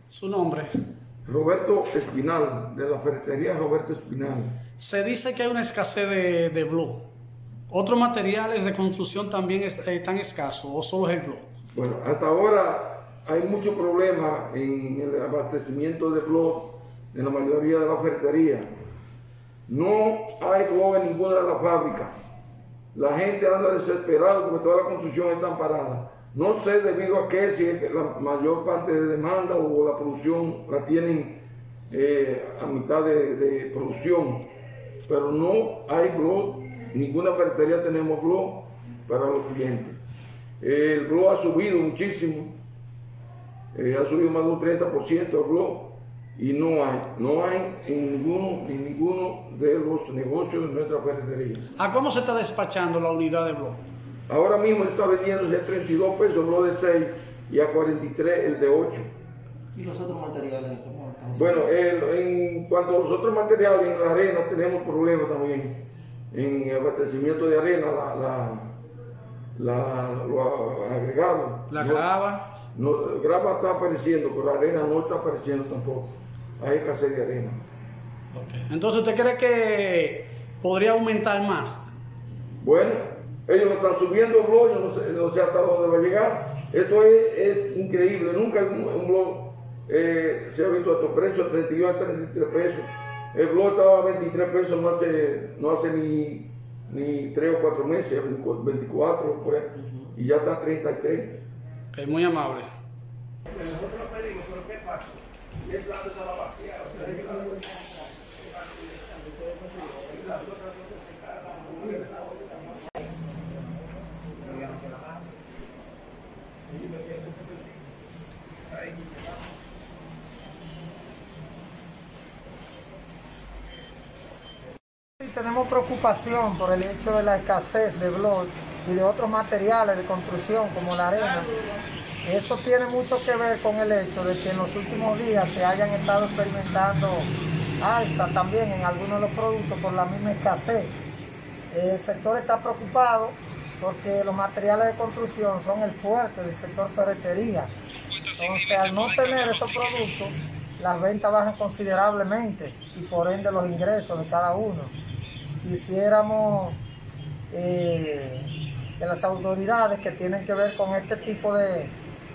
Su nombre. Roberto Espinal, de la ferretería Roberto Espinal. Se dice que hay una escasez de blog. ¿Otros materiales de construcción también están escasos o solo es el blog? Bueno, hasta ahora hay mucho problema en el abastecimiento de blog en la mayoría de la ferretería. No hay blog en ninguna de las fábricas. La gente anda desesperada porque toda la construcción está parada. No sé debido a qué, si es que la mayor parte de demanda o la producción la tienen a mitad de producción, pero no hay blog, ninguna ferretería tenemos blog para los clientes. El blog ha subido muchísimo, ha subido más de un 30% el blog y no hay en ninguno de los negocios de nuestra ferretería. ¿A cómo se está despachando la unidad de blog? Ahora mismo está vendiéndose a 32 pesos el blog de 6 y a 43 el de 8. ¿Y los otros materiales? Bueno, en cuanto a los otros materiales, en la arena tenemos problemas también. En el abastecimiento de arena, los agregados. ¿La grava? No, grava está apareciendo, pero la arena no está apareciendo tampoco. Hay escasez de arena. Okay. Entonces, ¿usted cree que podría aumentar más? Bueno, ellos lo están subiendo el blog, yo no sé hasta dónde va a llegar. Esto es increíble, nunca un blog se ha visto a estos precios, a 32 a 33 pesos. El blog estaba a 23 pesos no hace ni 3 o 4 meses, 24 por ahí, y ya está a 33. Es muy amable. Nosotros lo pedimos, pero ¿qué pasa? Si el plato se va a vaciar, tenemos preocupación por el hecho de la escasez de blog y de otros materiales de construcción como la arena. Eso tiene mucho que ver con el hecho de que en los últimos días se hayan estado experimentando alza también en algunos de los productos por la misma escasez. El sector está preocupado porque los materiales de construcción son el fuerte del sector ferretería. Entonces, al no tener esos productos, las ventas bajan considerablemente y por ende los ingresos de cada uno. Quisiéramos que las autoridades que tienen que ver con este tipo de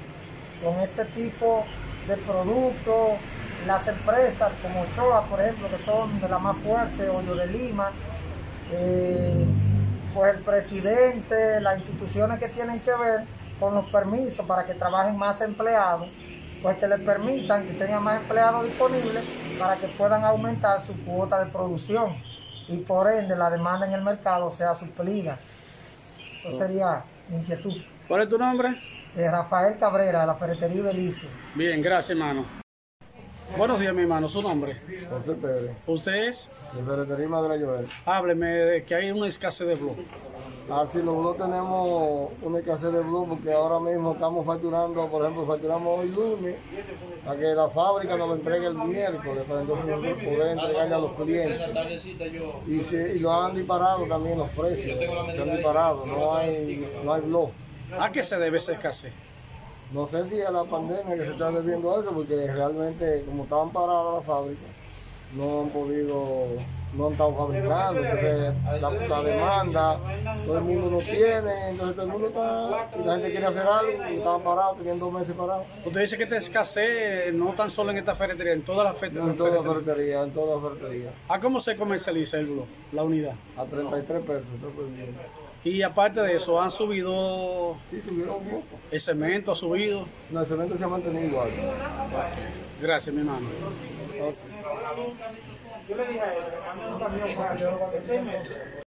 productos, las empresas como Ochoa, por ejemplo, que son de la más fuerte, Hoyo de Lima, pues el presidente, las instituciones que tienen que ver con los permisos para que trabajen más empleados, pues que les permitan que tengan más empleados disponibles para que puedan aumentar su cuota de producción y por ende la demanda en el mercado sea suplida. Eso sería mi inquietud. ¿Cuál es tu nombre? Rafael Cabrera, de la ferretería Belice. Bien, gracias, hermano. Buenos días, mi hermano. ¿Su nombre? José Pérez, ¿Usted es? de Ferretería Madre Joel. Hábleme de que hay una escasez de blog. Así los blog tenemos una escasez de blog porque ahora mismo estamos facturando, por ejemplo, facturamos hoy lunes para que la fábrica nos lo entregue el miércoles, para entonces nosotros poder entregarle a los clientes. Y lo han disparado también los precios, se han disparado, no hay blog. ¿A qué se debe esa escasez? No sé si a la pandemia que se está debiendo a eso, porque realmente como estaban paradas las fábricas, no han estado fabricando, entonces la demanda, todo el mundo no tiene, entonces todo el mundo está, y la gente quiere hacer algo, y estaban parados, tenían 2 meses parados. Usted dice que esta escasez no tan solo en esta ferretería, en todas las ferreterías. En toda la ferretería, en toda la ferretería. ¿A cómo se comercializa el blog, la unidad? A 33 pesos. Y aparte de eso, ¿han subido Sí, subieron un poco. el cemento? ¿Ha subido? No, el cemento se ha mantenido igual. Gracias, mi hermano. yo le dije a él, que mande un camión para que yo lo